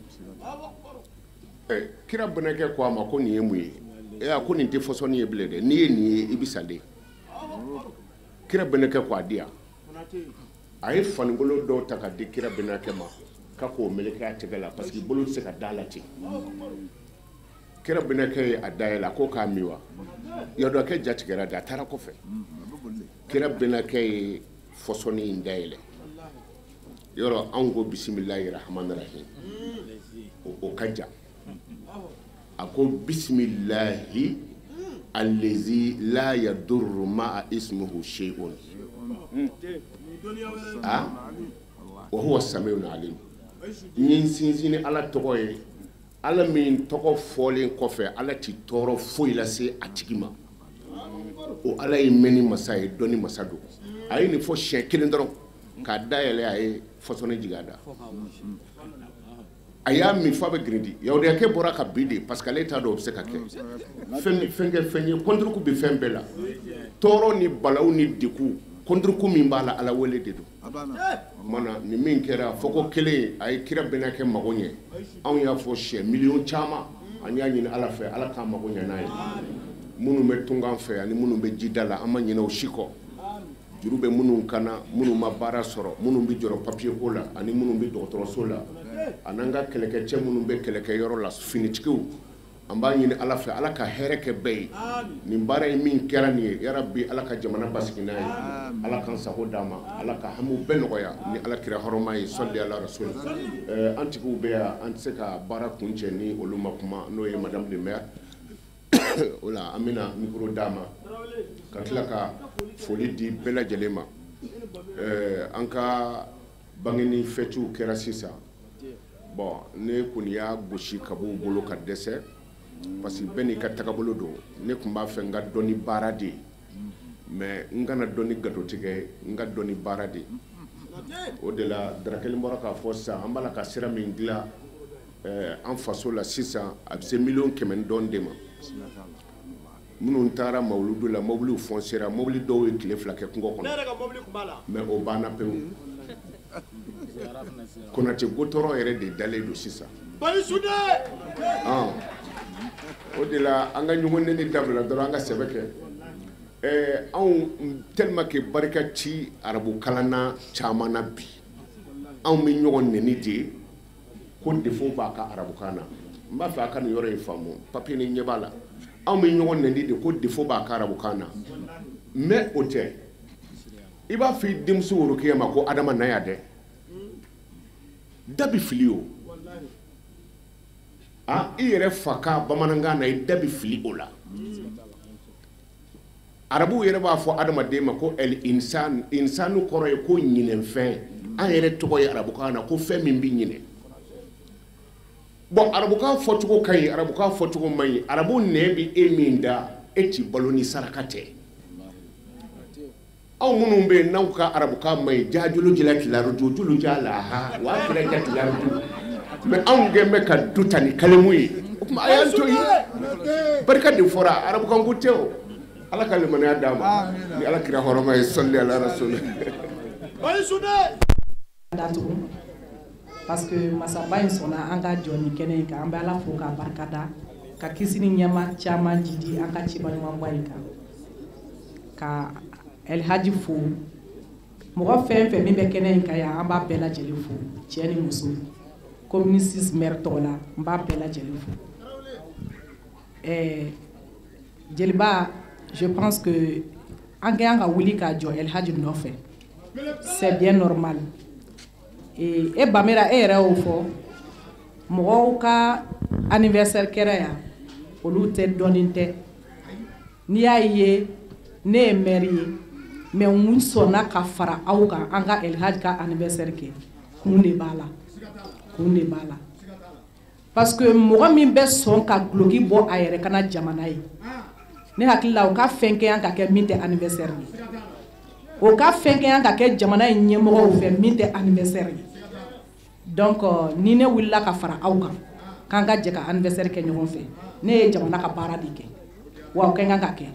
kira bɛnɛkɛ ko a ma ko nin ye mun ye a ko nin tɛ fɔsɔni ye bilen dɛ n'i ye nin ye i bɛ sa de kira bɛnɛkɛ ko a di yan a ye fanikolo dɔw ta ka di kira bɛnɛkɛ ma k'a k'o meleke a tɛgɛ la parce que bolo tɛ se ka da la ten kira bɛnɛkɛ ye a dayɛlɛ a ko k'a min wa yadɔkɛ jatigɛra de a taara kɔfɛ kira bɛnɛkɛ ye fɔsɔni in dayɛlɛ yɔrɔ anw ko bisimilahi rahmani rahim o ka jan a ko bisimilahi allazi la yadurru ma'a ismuhu shay'un wa huwa samiun alim ɲin sinsinni ala tɔgɔ ye ala min tɔgɔ fɔlen kɔfɛ ala ti tɔɔrɔ foyi lase a tigi ma o ala ye mɛnni masa ye dɔnni masa don a ye nin fɔ siɲɛ kelen dɔrɔn k'a dayɛlɛ a ye fɔsɔnni jigin a da a y'a min fa bɛ girindi yawudiyakɛ bɔra ka bi de parce que ale t'a dɔn o bɛ se ka kɛ fɛn kɛ fɛn ye kɔnturuku bɛ fɛn bɛɛ la tɔɔrɔ ni balawu ni degun kɔnturuku min b'a la ala wele de don mana ni min kɛra fɔ ko kelen a ye kira bɛna kɛ mago ɲɛ anw y'a fɔ sɛ miliyɔn caman an y'a ɲini ala fɛ ala k'a mago ɲɛ n'a ye minnu bɛ tungan fɛ ani minnu bɛ jida la an ma ɲinɛ o si kɔ juru bɛ minnu kana minnu ma baara sɔrɔ minnu bɛ jɔrɔ papiye ko la ani minnu bɛ dɔgɔtɔrɔso la an'an ka kɛlɛkɛcɛ minnu bɛ kɛlɛkɛyɔrɔ la finitigiw an b'a ɲini ala fɛ ala ka hɛrɛ kɛ bɛɛ ye nin baara ye min kɛra nin ye yarabi ala ka jamana basigi n'a ye ala k'an sago d'a ma ala ka hamiw bɛɛ nɔgɔya ni ala kira hɔrɔma ye sɔli ala rasul an tigiw bɛ yan an tɛ se ka baara kun cɛ ni olu ma kuma n'o ye madame le maire o la an bɛna mikoro d'a ma ka tila ka foli di bɛɛ lajɛlen ma an ka bangeni fɛtiw kɛra sisan bon ne kɔni y'a gosi ka b'u bolo ka dɛsɛ parce que bɛɛ n'i ka tagabolo don ne tun b'a fɛ n ka dɔnni baara de mais n kana dɔnni gatotigɛ n ka dɔnni baara de o de la darakɛli bɔra k'a fɔ sisan an b'a la ka sira min dilan an faso la sisan a bɛ se 100 dɔɔni de ma minnu taara mawuludu la mobiliw fɔnsera mobili dɔw ye tile 2 kɛ kungo kɔnɔ mais o banna pewu Konate Gotoro yɛrɛ de dalen don sisan o de la an ka ɲɔgɔn neni dabila dɔrɔn an ka sɛbɛ kɛ anw tellement que barika ci arabu kalanna caman na bi anw bɛ ɲɔgɔn neni de ko défaut b'a ka arabukan na n b'a fɛ a ka nin yɔrɔ in faamu papier ni ɲɛ b'a la anw bɛ ɲɔgɔn neni de ko défaut b'a ka arabukan na mais o tɛ i b'a fɔ i denmuso worokɛ ma ko adama na ya dɛ da bɛ fili o i yɛrɛ fa ka bamanankan na i da bɛ fili o la arabuw yɛrɛ b'a fɔ adamaden ma ko el insan insanu kɔrɔ ye ko ɲinɛnfɛn an yɛrɛ tɔgɔ ye arabukan na ko fɛn min bɛ ɲinɛ bon arabukan fɔcogo ka ɲi arabukan fɔcogo man ɲi arabu nɛ bɛ e min da e ti balo ni saraka tɛ aw minnu bɛ yen n'aw ka arabukan man ɲi jaajolo jila tilaruju tulu ja laha wa kira ja tilaruju mais anw gɛn bɛ ka du ta ni kalimu ye o tuma a y'an to yen barika de fɔra arabukan ko tɛ o ala ka limaniya d'a ma ni ala kira hɔrɔma ye sɔli ala rasul datugu parce que masaba in sɔnna an ka jɔ ni kɛnɛ in kan an bɛ ala fo k'a barikada ka kisi ni ɲɛma caman jidi an ka ciba ɲumanba in kan ka Elhaji fo mɔgɔ fɛn fɛn min bɛ kɛnɛ in kan yan an b'a bɛɛ lajɛlen fo cɛ ni muso commune 6 maire tɔgɔ la n b'a bɛɛ lajɛlen fo jeliba je pense que an ka wuli ka jɔ Elhaji nɔfɛ c'est bien normal e bamera e yɛrɛ y'o fɔ mɔgɔw ka anniversaire kɛra yan olu tɛ dɔɔnin tɛ n'i y'a ye ne ye maire ye mais mun sɔnna ka fara aw kan an ka Elhaji ka anniversaire kɛ kun de b'a la parce que mɔgɔ min bɛ sɔn ka gloki bɔ a yɛrɛ kana jamana ye ne hakili la o ka fɛn kɛ yan ka kɛ min tɛ anniversaire ye o ka fɛn kɛ yan ka kɛ jamana in ɲɛmɔgɔw fɛ min tɛ anniversaire ye donc ni ne wulila ka fara aw kan k'an ka jɛ ka anniversaire kɛ ɲɔgɔn fɛ ne ye jamana ka baara de kɛ wa o ka kan ka kɛ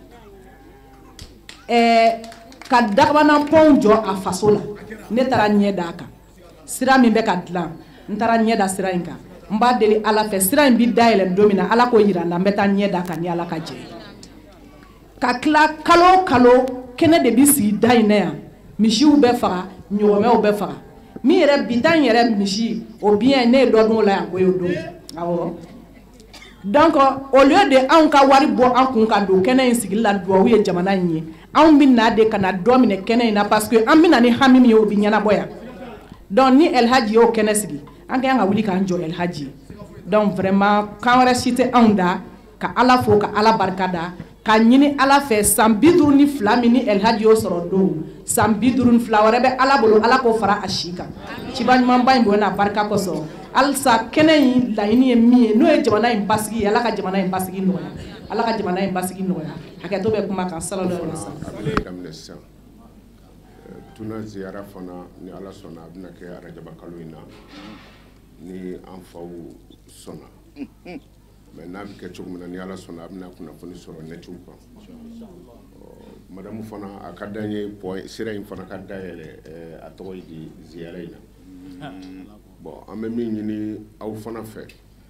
ka dagabanapɔnw jɔ a faso la ne taara ɲɛ d'a kan sira min bɛ ka dilan n taara ɲɛ da sira in kan n b'a deli ala fɛ sira in bi dayɛlɛ don min na ala k'o yira n na n bɛ taa ɲɛ d'a kan ni ala ka jɛ ka tila kalo o kalo kɛnɛ de bi sigi da in na yan misiw bɛ faga ɲɔgɔmɛw bɛ faga min yɛrɛ bi ta in yɛrɛ misi o biɲɛ ne ye dɔ dun o la yan ko y'o don awɔ donc au lieu de anw ka wari bɔ an kun ka don kɛnɛ in sigili la duwawu ye jamana in ye anw bɛ na de ka na dɔ minɛ kɛnɛ in na parce que an bɛ na ni hami min ye o bɛ ɲɛnabɔ yan donc ni Elhaji y'o kɛnɛ sigi an ka kan ka wuli k'an jɔ Elhaji donc vraiment kan wɛrɛ si tɛ anw da ka ala fo ka ala barika da ka ɲini ala fɛ san 52 min ni Elhaji y'o sɔrɔ don san 52 wɛrɛ bɛ ala bolo ala k'o fara a si kan ciba ɲumanba in bonya n'a barika kosɔn halisa kɛnɛ in laɲini ye min ye n'o ye jamana in basigi ye ala ka jamana in basigi nɔgɔya ala ka jamana in basigi nɔgɔya hakɛto bɛ kuma kan sallallahu alaihi wasallam tuna ziyara fana ni ala sɔnna a bɛna kɛ arajaba kalo in na ni an faw sɔnna mais n'a bɛ kɛ cogo min na ni ala sɔnna a bɛna kunnafoni sɔrɔ netiw kan madamu fana a ka d'an ye sira in fana ka dayɛlɛ a tɔgɔ ye di ziyara in na bon an bɛ min ɲini aw fana fɛ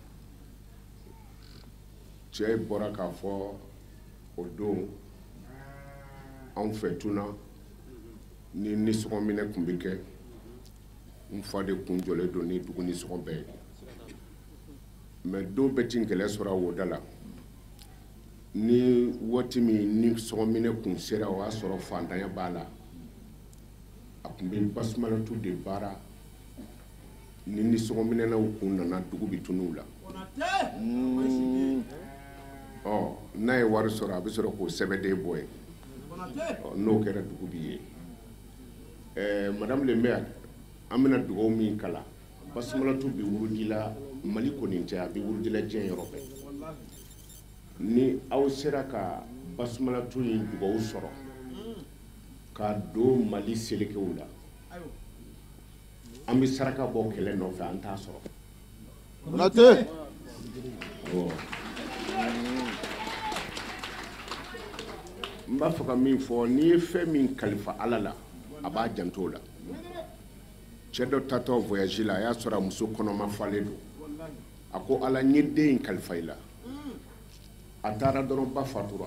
cɛ bɔra k'a fɔ o don anw fɛ tuna ni nisɔngɔ minɛ tun bɛ kɛ n fa de kun jɔlen don ni dugu nisɔngɔ bɛɛ ye mais dɔw bɛ ti kɛlɛ sɔrɔ a woda la ni waati min ni nisɔngɔ minɛ kun sera o y'a sɔrɔ fantanya b'a la a tun bɛ basumalatu de baara ni nisɔngɔ minɛnaw kun nana dugu bɛ tunun la n'a ye wari sɔrɔ a bɛ sɔrɔ k'o sɛbɛden bɔ ye n'o kɛra dugu bɛ ye madame le maire an bɛna dugawu min kala basumalatu bɛ wurudila mali kɔni tɛ a bɛ wurudila diɲɛ yɔrɔ bɛɛ ni aw sera ka basumalatu in dugawu sɔrɔ ka don mali selekew la an bɛ saraka bɔ kɛlɛ nɔfɛ an t'a sɔrɔ n b'a fɛ ka min fɔ n'i ye fɛn min kalifa ala la a b'a janto la cɛ dɔ tatɔ voyage la a y'a sɔrɔ a muso kɔnɔma falen don a ko ala n ye den in kalifa i la a taara dɔrɔn ba fatura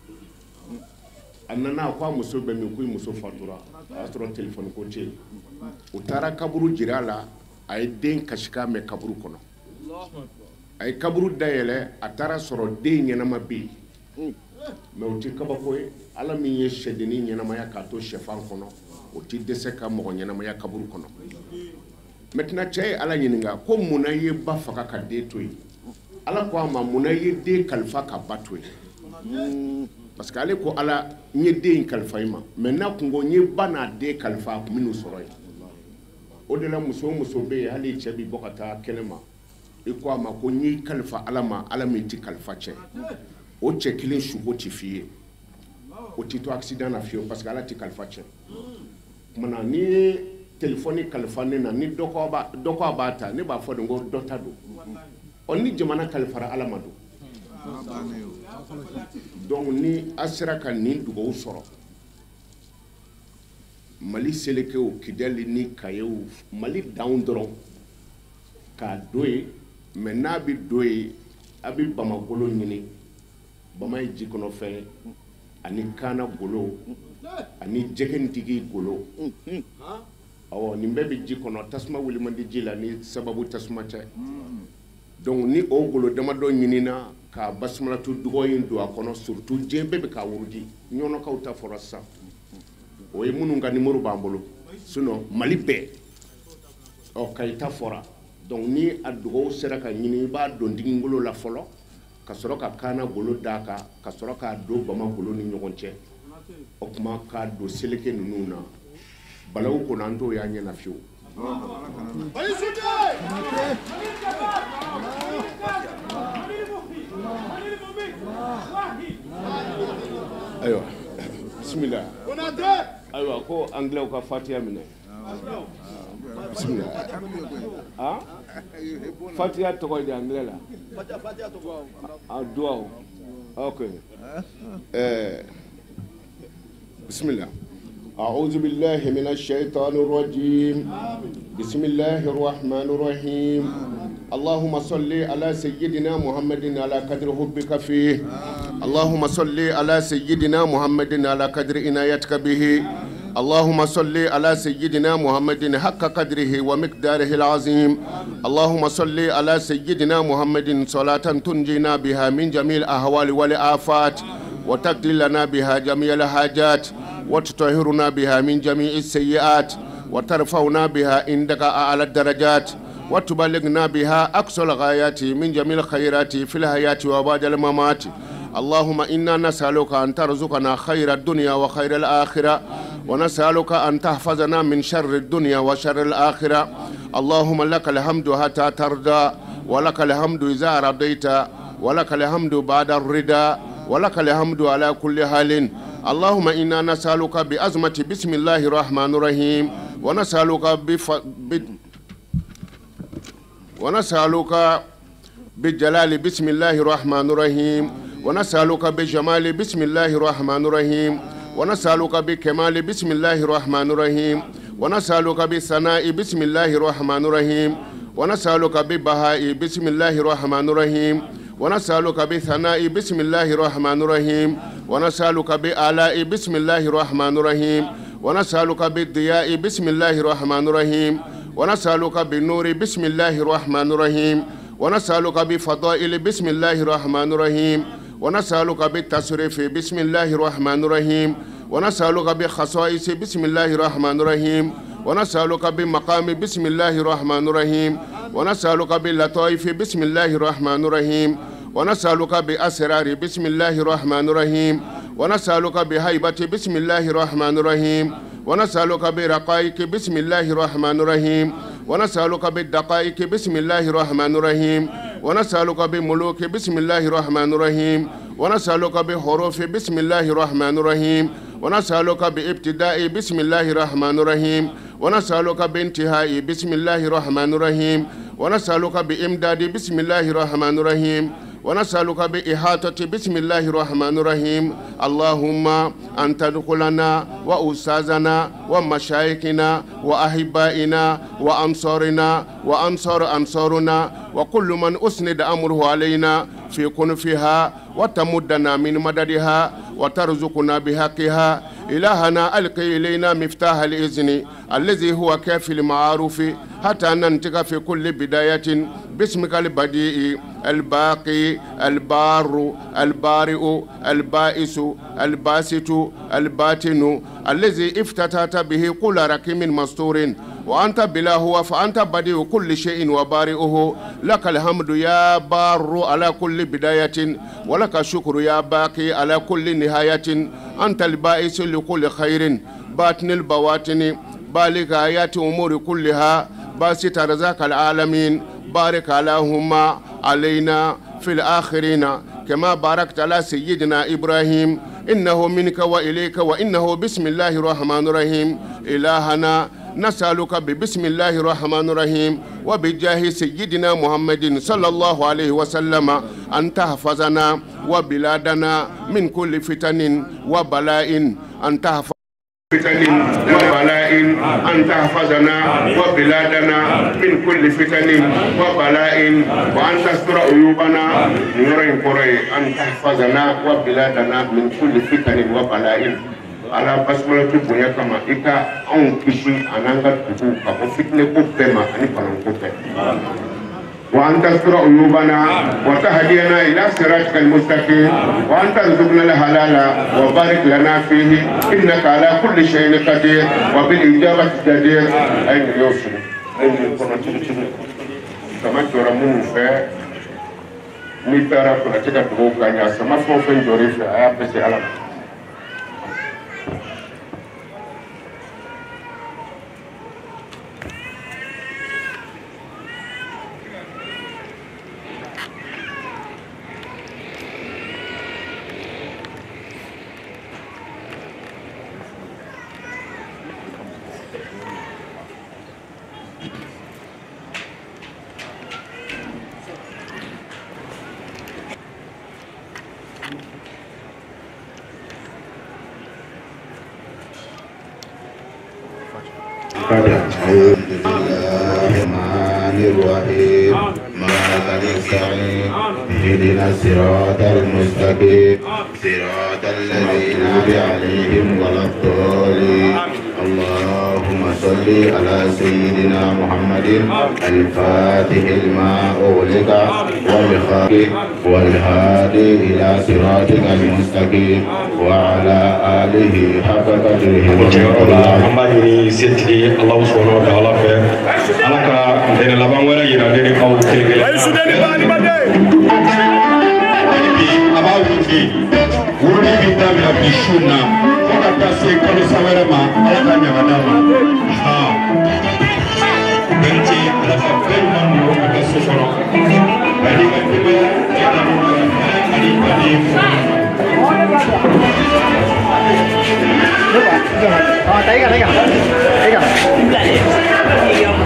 a nana a ko a muso bɛ min ko i muso fatura a y'a sɔrɔ telefɔni ko tɛ yen u taara kaburu jira a la a ye den kasikan mɛn kaburu kɔnɔ a ye kaburu dayɛlɛ a taara sɔrɔ den ɲɛnama bɛ yen mais o tɛ kabako ye ala min ye sɛdennin ɲɛnamaya k'a to sɛfan kɔnɔ o tɛ dɛsɛ ka mɔgɔ ɲɛnamaya kaburu kɔnɔ maintenant cɛ ye ala ɲininka ko munna i ye ba faga ka den to yen ala ko a ma munna i ye den kalifa ka ba to yen parce que ale ko ala n ye den in kalifa i ma mais n'a kun ko n ye ba n'a den kalifa a kun bɛ n'u sɔrɔ yen o de la muso o muso bɛ yen hali cɛ bɛ bɔ ka taa kɛnɛ ma i ko a ma ko n y'i kalifa ala ma ala min tɛ kalifa cɛ o cɛ kelen suko tɛ f'i ye o tɛ to accident na fiyewu parce que ala tɛ kalifa cɛ kumana n'i ye telefɔni kalifa ne na ni dɔ ko a b'a ta ne b'a fɔ de ko dɔ ta don ni jamana kalifara ala ma don donc ni a sera ka nin dugawu sɔrɔ mali selekew kidali ni kayew mali danw dɔrɔn k'a do ye mais n'a bɛ do ye a bɛ bamakolo ɲini bama ye ji kɔnɔ fɛn ani kaana golo ani jɛgɛntigi golo awɔ nin bɛɛ bɛ ji kɔnɔ tasuma wuli man di ji la ni sababu tasuma tɛ donc ni o golo damadɔ ɲinina ka basumalatu dugɔ in don a kɔnɔ surtout diɲɛ bɛɛ bɛ k'a wurudi ɲɔnɔkaw ta fɔra sisan o ye minnu ka numéro b'an bolo sinon mali bɛɛ kayi ta fɔra donc ni a dugɔw sera ka ɲini i b'a don digingolo la fɔlɔ ka sɔrɔ ka kaana golo d'a kan ka sɔrɔ k'a don bamakolo ni ɲɔgɔn cɛ o kuma k'a don seleke ninnu na balawu kɔnɔ an t'o y'a ɲɛna fiyewu ayiwa bisimila ayiwa ko anglais ka fatiha minɛ bisimila fatiha tɔgɔ di anglais la duwawu ok bisimila أعوذ بالله من الشيطان الرجيم بسم الله الرحمن الرحيم اللهم صل على سيدنا محمد على قدر حبك فيه اللهم صل على سيدنا محمد على قدر عنايتك به اللهم صل على سيدنا محمد حق قدره ومقداره العظيم اللهم صل على سيدنا محمد صلاة تنجينا بها من جميع الأهوال والآفات وتقضي لنا بها جميع الحاجات وتطهرنا بها من جميع السيئات وترفعنا بها عندك أعلى الدرجات وتبلغنا بها أقصى الغايات من جميع الخيرات في الحياة وبعد الممات اللهم إنا نسألك أن ترزقنا خير الدنيا وخير الآخرة ونسألك أن تحفظنا من شر الدنيا وشر الآخرة. اللهم لك الحمد حتى ترضى، ولك الحمد إذا رضيت، ولك الحمد بعد الرضا، ولك الحمد على كل حال. اللهم إنا نسألك بأزمة بسم الله الرحمن الرحيم، ونسألك بجلال بسم الله الرحمن الرحيم، ونسألك بجمال بسم الله الرحمن الرحيم، ونسألك بكمال بسم الله الرحمن الرحيم، ونسألك بثناء بسم الله الرحمن الرحيم، ونسألك ببهاء بسم الله الرحمن الرحيم، ونسألك بثناء بسم الله الرحمن الرحيم، ونسألك بآلاء بسم الله الرحمن الرحيم، ونسألك بالضياء بسم الله الرحمن الرحيم، ونسألك بالنور بسم الله الرحمن الرحيم، ونسألك بفضائل بسم الله الرحمن الرحيم، ونسألك بالتصريف بسم الله الرحمن الرحيم، ونسألك بخصائص بسم الله الرحمن الرحيم، ونسألك بمقام بسم الله الرحمن الرحيم، ونسألك باللطائف بسم الله الرحمن الرحيم، ونسألك بأسرار بسم الله الرحمن الرحيم، ونسألك بهيبة بسم الله الرحمن الرحيم، ونسألك برقائق بسم الله الرحمن الرحيم، ونسألك بالدقائق بسم الله الرحمن الرحيم، ونسألك بملوك بسم الله الرحمن الرحيم، ونسألك بحروف بسم الله الرحمن الرحيم، ونسألك بابتداء بسم الله الرحمن الرحيم، ونسألك بانتهاء بسم الله الرحمن الرحيم، ونسألك بإمداد بسم الله الرحمن الرحيم، ونسألك بإحاطة بسم الله الرحمن الرحيم. اللهم أن تدخلنا وأستاذنا ومشايخنا وأحبائنا وأنصارنا وأنصار أنصارنا وكل من أسند أمره علينا في كنفها، وتمدنا من مددها وترزقنا بحقها. إلهنا ألقي إلينا مفتاح الإذن الذي هو كافي المعروف حتى ننطق في كل بداية باسمك البديع الباقي البار البارئ البائس الباسط الباطن الذي افتتحت به كل ركيم مستور، وأنت بلا هو فأنت بديع كل شيء وبارئه. لك الحمد يا بار على كل بداية، ولك الشكر يا باقي على كل نهاية. أنت البائس لكل خير باطن البواطن، بالغ آيات أمور كلها، باسط رزاق العالمين. بارك اللهم علينا في الآخرين كما باركت على سيدنا إبراهيم، إنه منك وإليك وإنه بسم الله الرحمن الرحيم. إلهنا نسألك ببسم الله الرحمن الرحيم وبجاه سيدنا محمد صلى الله عليه وسلم أن تحفظنا وبلادنا من كل فتن وبلاء، أن تحفظ فتن وبلاء، أن تحفظنا وبلادنا من كل فتن وبلاء، وأن تستر عيوبنا نورين قري، أن تحفظنا وبلادنا من كل فتن وبلاء. على بسملة بنيا كما إكا أون كشي أنانغا تبو كفو فتنة كوبما أني فلان كوبما، وأن تستر عيوبنا وتهدينا إلى صراطك المستقيم، وأن ترزقنا الحلال وبارك لنا فيه، إنك على كل شيء قدير وبالإجابة جدير. أين يوسف أين يكون كما ترمون في نيتارا كنا تكا تبو كانيا سما فوفين جوري في آيات بسي علم. اهدنا الصراط المستقيم صراط الذين أنعمت عليهم ولا الضالين. اللهم صل على سيدنا محمد الفاتح لما أغلق والهادي إلى صراطك المستقيم وعلى آله حق قدره. الله سبحانه وتعالى Wuri bi dabila bi sunna fo ka taa se kalo sa wɛrɛ ma Tadi kan.